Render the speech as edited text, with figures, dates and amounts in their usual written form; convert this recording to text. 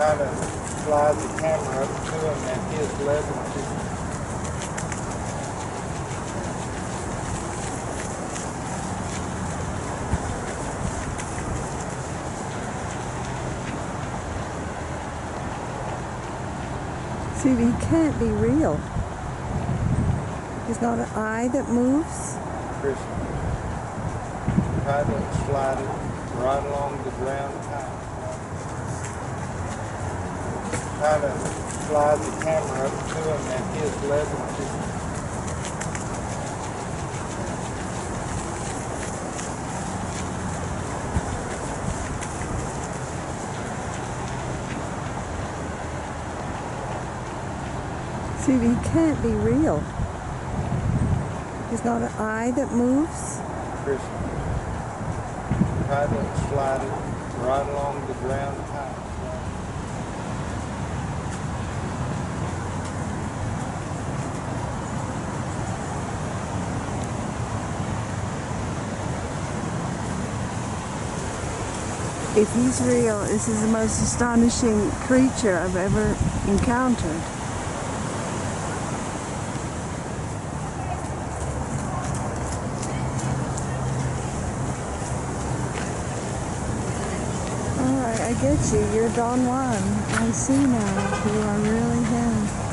kind of slide the camera up to him at his level. See, he can't be real. There's not an eye that moves. Christian. Try to slide it right along the ground high. Try to slide the camera up to him at his level. See, he can't be real. There's not an eye that moves. Christian. Try to slide it right along the ground high. If he's real, this is the most astonishing creature I've ever encountered. Alright, I get you. You're Don Juan. I see now. You are really him.